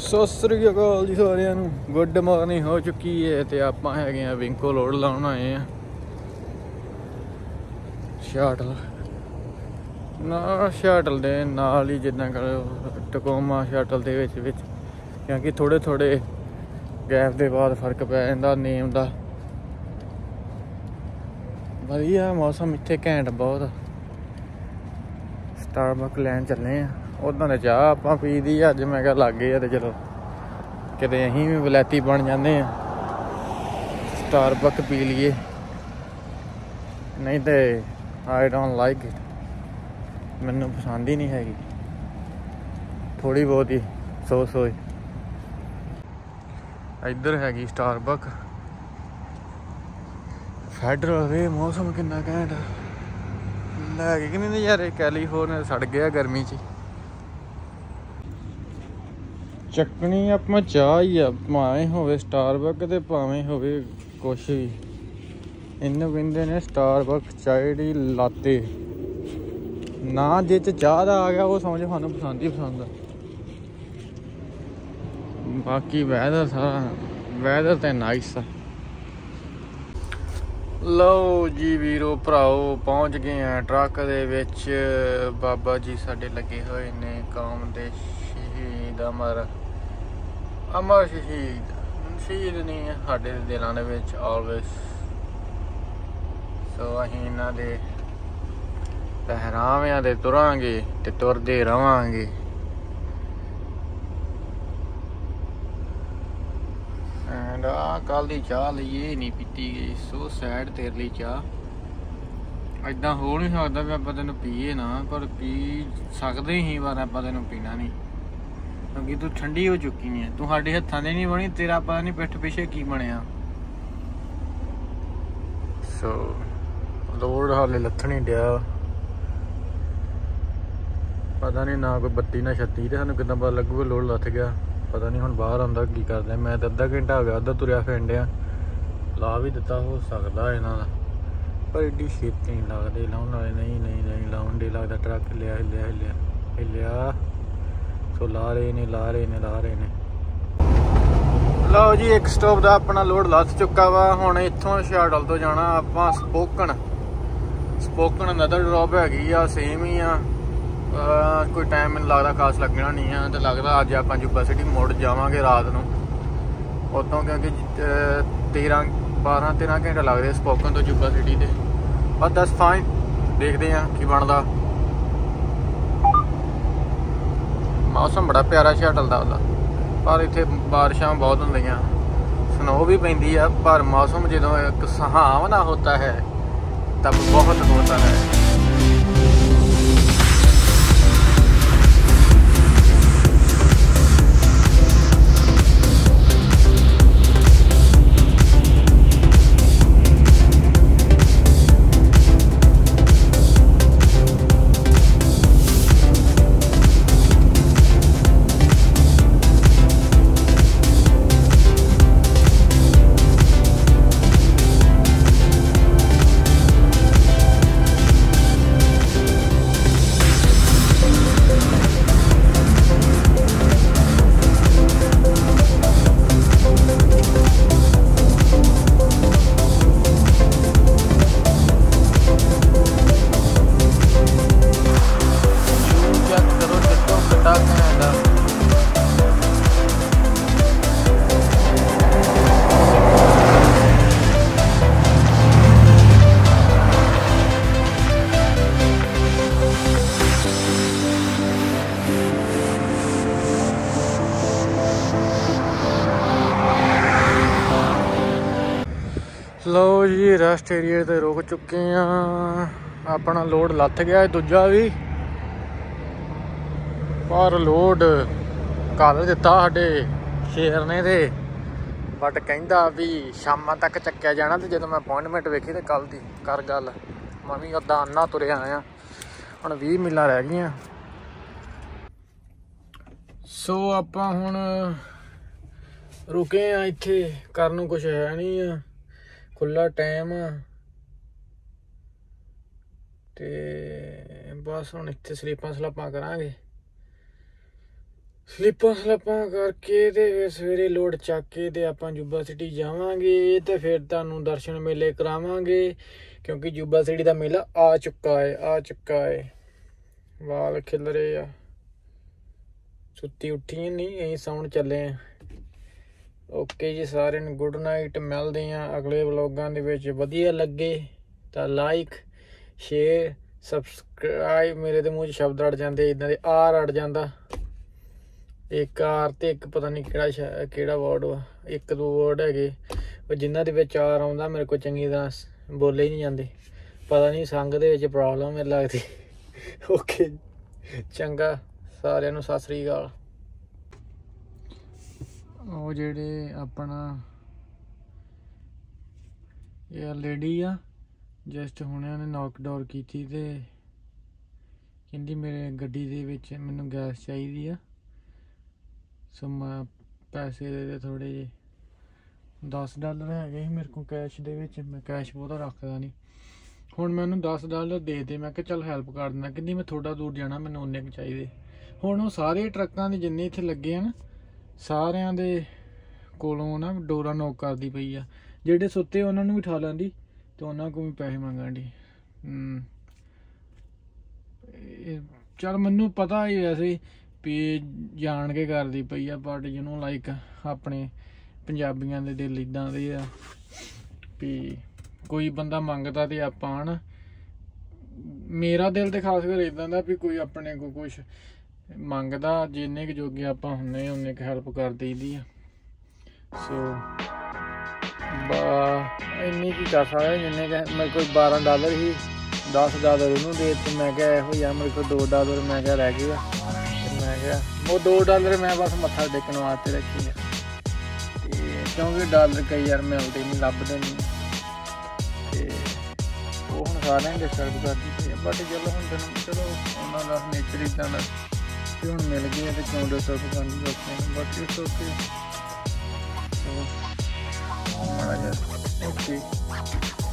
ਸਤਿ ਸ੍ਰੀ ਅਕਾਲ ਜੀ ਸਾਰਿਆਂ ਨੂੰ। ਗੁੱਡ ਮਾਰਨਿੰਗ ਹੋ ਚੁੱਕੀ ਹੈ ਤੇ ਆਪਾਂ ਹੈਗੇ ਆ ਵਿੰਕੋ ਲੋਡ ਲਾਉਣ ਆਏ ਆ ਸ਼ਟਲ ਨਾ। ਸ਼ਟਲ ਦੇ ਨਾਲ ਹੀ ਜਿੱਦਾਂ ਟਕੋਮਾ ਸ਼ਟਲ ਦੇ ਵਿੱਚ ਕਿਉਂਕਿ ਥੋੜੇ ਗੈਪ ਦੇ ਬਾਅਦ ਫਰਕ ਪੈ ਜਾਂਦਾ ਨੇਮ ਦਾ। ਵਧੀਆ ਮੌਸਮ ਇੱਥੇ ਘੈਂਟ ਬਹੁਤ। ਸਟਾਰਬਕ ਲੈਣ ਚੱਲੇ ਆ। ਉੱਦਾਂ ਤਾਂ ਚਾਹ ਆਪਾਂ ਪੀ ਦੀ ਅੱਜ ਮੈਂ ਕਿਹਾ ਲਾਗੇ ਆ ਤੇ ਚਲੋ ਕਿਤੇ ਅਸੀਂ ਵੀ ਵਲੈਤੀ ਬਣ ਜਾਂਦੇ ਆ, ਸਟਾਰਬਕ ਪੀ ਲਈਏ। ਨਹੀਂ ਤੇ ਆਈ ਡੋਂਟ ਲਾਈਕ ਇਟ, ਮੈਨੂੰ ਪਸੰਦ ਹੀ ਨਹੀਂ ਹੈਗੀ ਥੋੜ੍ਹੀ ਬਹੁਤ ਹੀ ਸੋਚ। ਇੱਧਰ ਹੈਗੀ ਸਟਾਰਬਕ ਫੈਡਰਲ ਵੇ। ਮੌਸਮ ਕਿੰਨਾ ਘੈਂਟ ਲੈ ਕੇ ਕਿ ਨਹੀਂ ਯਾਰ। ਕੈਲੀਫੋਰਨੀਆ ਸੜ ਗਿਆ ਗਰਮੀ 'ਚ। ਚੱਕਣੀ ਆਪਾਂ ਚਾਹ ਹੀ ਆ, ਭਾਵੇਂ ਹੋਵੇ ਸਟਾਰਬਕ ਤੇ ਭਾਵੇਂ ਹੋਵੇ ਕੁਛ ਵੀ। ਇਹਨੂੰ ਕਹਿੰਦੇ ਨੇ ਸਟਾਰਬਕ ਚਾਹ ਦੀ ਲਾਤੇ। ਨਾ ਜੇ ਚਾਹ ਦਾ ਆ ਗਿਆ ਉਹ ਸਮਝ ਸਾਨੂੰ ਪਸੰਦ ਹੀ ਪਸੰਦ ਆ। ਬਾਕੀ ਵੈਦਰ ਤੇ ਨਾਈਸ ਆ। ਲਓ ਜੀ ਵੀਰੋ ਭਰਾਓ, ਪਹੁੰਚ ਗਏ ਆ ਟਰੱਕ ਦੇ ਵਿੱਚ। ਬਾਬਾ ਜੀ ਸਾਡੇ ਲੱਗੇ ਹੋਏ ਨੇ ਕੌਮ ਦੇ ਸ਼ਹੀਦ ਅਮਰ ਸ਼ਹੀਦ ਨਹੀਂ ਸਾਡੇ ਦਿਲਾਂ ਦੇ ਵਿੱਚ ਆਲਵੇਜ਼। ਸੋ ਅਸੀਂ ਇਹਨਾਂ ਦੇ ਪਹਿਰਾਵਿਆਂ ਦੇ ਤੁਰਾਂਗੇ ਤੇ ਤੁਰਦੇ ਰਵਾਂਗੇ। ਐਂਡ ਆਹ ਕੱਲ ਦੀ ਚਾਹ ਲਈਏ ਨਹੀਂ ਪੀਤੀ ਗਈ। ਸੋ ਸੈਡ ਤੇਰੇ ਲਈ ਚਾਹ। ਏਦਾਂ ਹੋ ਨਹੀਂ ਸਕਦਾ ਵੀ ਆਪਾਂ ਤੈਨੂੰ ਪੀਏ ਨਾ, ਪਰ ਪੀ ਸਕਦੇ ਹੀ ਪਰ ਆਪਾਂ ਤੈਨੂੰ ਪੀਣਾ ਨਹੀਂ ਕਿਉਂਕਿ ਤੂੰ ਠੰਡੀ ਹੋ ਚੁੱਕੀ ਹੈ। ਤੂੰ ਸਾਡੇ ਹੱਥਾਂ ਦੇ ਨਹੀਂ ਬਣੀ, ਤੇਰਾ ਪਤਾ ਨਹੀਂ ਪਿੱਠ ਪਿੱਛੇ ਕੀ ਬਣਿਆ। ਸੋ ਲੋਡ ਹਾਲੇ ਲੱਥਣ ਹੀ ਡਿਆ। ਪਤਾ ਨਹੀਂ ਨਾ ਕੋਈ ਬੱਤੀ ਨਾ ਛੱਤੀ ਤੇ ਸਾਨੂੰ ਕਿੱਦਾਂ ਪਤਾ ਲੱਗੂਗਾ ਲੋਡ ਲੱਥ ਗਿਆ। ਪਤਾ ਨਹੀਂ ਹੁਣ ਬਾਹਰ ਆਉਂਦਾ ਕੀ ਕਰਦੇ। ਮੈਂ ਤਾਂ ਅੱਧਾ ਘੰਟਾ ਹੋ ਗਿਆ ਅੱਧਾ ਤੁਰਿਆ ਫਿਰਨ ਡਿਆ। ਲਾ ਵੀ ਦਿੱਤਾ ਹੋ ਸਕਦਾ ਇਹਨਾਂ ਦਾ, ਪਰ ਐਡੀ ਛੇਤੀ ਨਹੀਂ ਲੱਗਦੇ ਲਾਉਣ ਵਾਲੇ। ਨਹੀਂ ਲਾਉਣ ਦੇ ਲੱਗਦਾ। ਟਰੱਕ ਹਿੱਲਿਆ। ਸੋ ਲਾ ਰਹੇ ਨੇ। ਲਓ ਜੀ ਇੱਕ ਸਟੋਪ ਦਾ ਆਪਣਾ ਲੋਡ ਲੱਥ ਚੁੱਕਾ ਵਾ। ਹੁਣ ਇੱਥੋਂ ਸ਼ਟਲ ਤੋਂ ਜਾਣਾ ਆਪਾਂ ਸਪੋਕਨ ਨਦਰ ਡਰੋਪ ਹੈਗੀ ਆ, ਸੇਮ ਹੀ ਆ। ਕੋਈ ਟਾਈਮ ਮੈਨੂੰ ਲੱਗਦਾ ਖਾਸ ਲੱਗਣਾ ਨਹੀਂ ਆ। ਤੇ ਲੱਗਦਾ ਅੱਜ ਆਪਾਂ ਜੁਬਾ ਸਿਟੀ ਮੁੜ ਜਾਵਾਂਗੇ ਰਾਤ ਨੂੰ ਉੱਥੋਂ, ਕਿਉਂਕਿ 12-13 ਘੰਟੇ ਲੱਗਦੇ ਸਪੋਕਨ ਤੋਂ ਜੁਬਾ ਸਿਟੀ ਦੇ। ਬਸ ਦਸ ਫਾਈਨ, ਦੇਖਦੇ ਆ ਕੀ ਬਣਦਾ। ਮੌਸਮ ਬੜਾ ਪਿਆਰਾ ਸ਼ਟਲ ਦਾ ਉਹਦਾ, ਪਰ ਇੱਥੇ ਬਾਰਿਸ਼ਾਂ ਬਹੁਤ ਹੁੰਦੀਆਂ, ਸਨੋ ਵੀ ਪੈਂਦੀ ਆ। ਪਰ ਮੌਸਮ ਜਦੋਂ ਇੱਕ ਸੁਹਾਵਣਾ ਹੋਤਾ ਹੈ ਤਬ ਬਹੁਤ ਹੋਤਾ ਹੈ। ਲਓ ਜੀ ਰੈਸਟ ਏਰੀਏ ਤੇ ਰੁਕ ਚੁੱਕੇ ਆ। ਆਪਣਾ ਲੋਡ ਲੱਥ ਗਿਆ ਦੂਜਾ ਵੀ, ਪਰ ਲੋਡ ਕਰ ਦਿੱਤਾ ਸਾਡੇ ਸ਼ੇਰ ਨੇ ਤੇ। ਬਟ ਕਹਿੰਦਾ ਵੀ ਸ਼ਾਮਾਂ ਤੱਕ ਚੱਕਿਆ ਜਾਣਾ। ਤੇ ਜਦੋਂ ਮੈਂ ਅਪੋਇੰਟਮੈਂਟ ਵੇਖੀ ਤੇ ਕੱਲ ਦੀ ਕਰ ਗੱਲ, ਮੈਂ ਵੀ ਅੱਧਾ ਅੰਨਾ ਤੁਰਿਆ ਆਇਆ। ਹੁਣ 20 ਮੀਲਾਂ ਰਹਿ ਗਈਆਂ। ਸੋ ਆਪਾਂ ਹੁਣ ਰੁਕੇ ਆ ਇੱਥੇ, ਕਰਨ ਨੂੰ ਕੁਛ ਹੈ ਨਹੀਂ ਆ, ਖੁੱਲਾ ਟਾਈਮ ਆ ਤੇ ਬਸ ਹੁਣ ਇੱਥੇ ਸਲੀਪਾਂ ਕਰਾਂਗੇ। ਸਲੀਪਾਂ ਸਲਾਪਾਂ ਕਰਕੇ ਤੇ ਫਿਰ ਸਵੇਰੇ ਲੋਡ ਚੱਕ ਕੇ ਤੇ ਆਪਾਂ ਜੁਬਾ ਸਿਟੀ ਜਾਵਾਂਗੇ ਤੇ ਫਿਰ ਤੁਹਾਨੂੰ ਦਰਸ਼ਨ ਮੇਲੇ ਕਰਾਵਾਂਗੇ, ਕਿਉਂਕਿ ਜੁਬਾ ਸਿਟੀ ਦਾ ਮੇਲਾ ਆ ਚੁੱਕਾ ਹੈ। ਵਾਲ ਖਿਲ ਰਹੇ ਆ, ਸੁੱਤੀ ਉੱਠੀ ਨਹੀਂ, ਅਸੀਂ ਸੌਣ ਚੱਲੇ ਆ। ਓਕੇ ਜੀ, ਸਾਰਿਆਂ ਨੂੰ ਗੁੱਡ ਨਾਈਟ, ਮਿਲਦੇ ਆ ਅਗਲੇ ਵਲੋਗਾਂ ਦੇ ਵਿੱਚ। ਵਧੀਆ ਲੱਗੇ ਤਾਂ ਲਾਈਕ ਸ਼ੇਅਰ ਸਬਸਕ੍ਰਾਈਬ। ਮੇਰੇ ਦੇ ਮੂੰਹ 'ਚ ਸ਼ਬਦ ਅੜ ਜਾਂਦੇ ਇੱਦਾਂ ਦੇ, ਆਰ ਅੜ ਜਾਂਦਾ, ਇੱਕ ਆਰ ਤੇ ਇੱਕ ਪਤਾ ਨਹੀਂ ਕਿਹੜਾ ਵਰਡ ਵਾ, ਇੱਕ ਦੋ ਵਰਡ ਹੈਗੇ ਜਿਨ੍ਹਾਂ ਦੇ ਵਿੱਚ ਆਰ ਆਉਂਦਾ ਮੇਰੇ ਕੋਲ ਚੰਗੀ ਤਰ੍ਹਾਂ ਬੋਲੇ ਹੀ ਨਹੀਂ ਜਾਂਦੇ, ਪਤਾ ਨਹੀਂ ਸੰਗ ਦੇ ਵਿੱਚ ਪ੍ਰੋਬਲਮ ਮੈਨੂੰ ਲੱਗਦੀ। ਓਕੇ ਚੰਗਾ, ਸਾਰਿਆਂ ਨੂੰ ਸਤਿ ਸ੍ਰੀ ਅਕਾਲ। ਉਹ ਜਿਹੜੇ ਆਪਣਾ ਇਹ ਲੇਡੀ ਆ, ਜਸਟ ਹੁਣੇ ਉਹਨੇ ਨੌਕ ਡੋਰ ਕੀਤੀ ਤੇ ਕਹਿੰਦੀ ਮੇਰੇ ਗੱਡੀ ਦੇ ਵਿੱਚ ਮੈਨੂੰ ਗੈਸ ਚਾਹੀਦੀ ਆ, ਸੋ ਮੈਂ ਪੈਸੇ ਦੇ ਦੇ ਥੋੜ੍ਹੇ ਜਿਹੇ। $10 ਹੈਗੇ ਸੀ ਮੇਰੇ ਕੋਲ ਕੈਸ਼ ਦੇ ਵਿੱਚ, ਮੈਂ ਕੈਸ਼ ਬਹੁਤਾ ਰੱਖਦਾ ਨਹੀਂ। ਹੁਣ ਮੈਂ ਉਹਨੂੰ $10 ਦੇ ਦੇ, ਮੈਂ ਕਿਹਾ ਚੱਲ ਹੈਲਪ ਕਰ ਦਿੰਦਾ। ਕਹਿੰਦੀ ਮੈਂ ਥੋੜ੍ਹਾ ਦੂਰ ਜਾਣਾ, ਮੈਨੂੰ ਉਨੇ ਕੁ ਚਾਹੀਦੇ। ਹੁਣ ਉਹ ਸਾਰੇ ਟਰੱਕਾਂ ਦੇ ਜਿੰਨੇ ਇੱਥੇ ਲੱਗੇ ਆ ਨਾ, ਸਾਰਿਆਂ ਦੇ ਕੋਲੋਂ ਨਾ ਡੋਰਾ ਨੋਕ ਕਰਦੀ ਪਈ ਆ। ਜਿਹੜੇ ਸੁੱਤੇ ਉਹਨਾਂ ਨੂੰ ਵੀ ਉਠਾ ਲੈਂਦੀ ਤੇ ਉਹਨਾਂ ਕੋਲ ਵੀ ਪੈਸੇ ਮੰਗਣ ਦੀ। ਚੱਲ ਮੈਨੂੰ ਪਤਾ ਹੀ ਵੈਸੇ ਵੀ ਜਾਣ ਕੇ ਕਰਦੀ ਪਈ ਆ, ਬਟ ਜਿਹਨੂੰ ਲਾਈਕ ਆਪਣੇ ਪੰਜਾਬੀਆਂ ਦੇ ਦਿਲ ਇੱਦਾਂ ਦੇ ਆ ਵੀ ਕੋਈ ਬੰਦਾ ਮੰਗਦਾ ਤੇ ਆਪਾਂ ਨਾ, ਮੇਰਾ ਦਿਲ ਤੇ ਖਾਸ ਕਰ ਇੱਦਾਂ ਦਾ ਵੀ ਕੋਈ ਆਪਣੇ ਕੋਲ ਕੁਛ ਮੰਗਦਾ, ਜਿੰਨੇ ਕੁ ਜੋਗੇ ਆਪਾਂ ਹੁੰਨੇ ਉਨੇ ਕੁ ਹੈਲਪ ਕਰ ਦਈਦੀ ਆ। ਸੋ ਇੰਨੀ ਕੀ ਕਰ ਸਕਦੇ, ਜਿੰਨੇ ਕੁ ਮੇਰੇ ਕੋਲ $12 ਸੀ, $10 ਉਹਨੂੰ ਦੇ ਦਿੱਤੇ। ਮੈਂ ਕਿਹਾ ਇਹੋ ਯਾਰ ਮੇਰੇ ਕੋਲ $2 ਮੈਂ ਕਿਹਾ ਰਹਿ ਗਏ ਆ, ਤੇ ਮੈਂ ਕਿਹਾ ਉਹ $2 ਮੈਂ ਬਸ ਮੱਥਾ ਟੇਕਣ ਵਾਸਤੇ ਰੱਖੀ ਆ, ਤੇ ਕਿਉਂਕਿ ਡਾਲਰ ਕਈ ਯਾਰ ਮਿਲਦੇ ਨਹੀਂ, ਲੱਭਦੇ ਨਹੀਂ, ਤੇ ਉਹ ਹੁਣ ਸਾਰਿਆਂ ਨੂੰ ਡਿਸਟਰਬ ਕਰਦੀ ਪਈ ਆ। ਬਟ ਚਲੋ ਹੁਣ ਤੈਨੂੰ ਚਲੋ ਉਹਨਾਂ ਦਾ ਨੇਚਰ ਇੱਦਾਂ ਦਾ ਕਿ ਹੁਣ ਮਿਲ ਗਏ ਤੇ ਕਿਉਂ ਡਿਸਟਰਬ ਕਰਨੀ ਬੱਚਿਆਂ ਨੂੰ, ਬਟ ਇਟਸ ਓਕੇ। ਮਾੜਾ ਜਿਹਾ ਓਕੇ।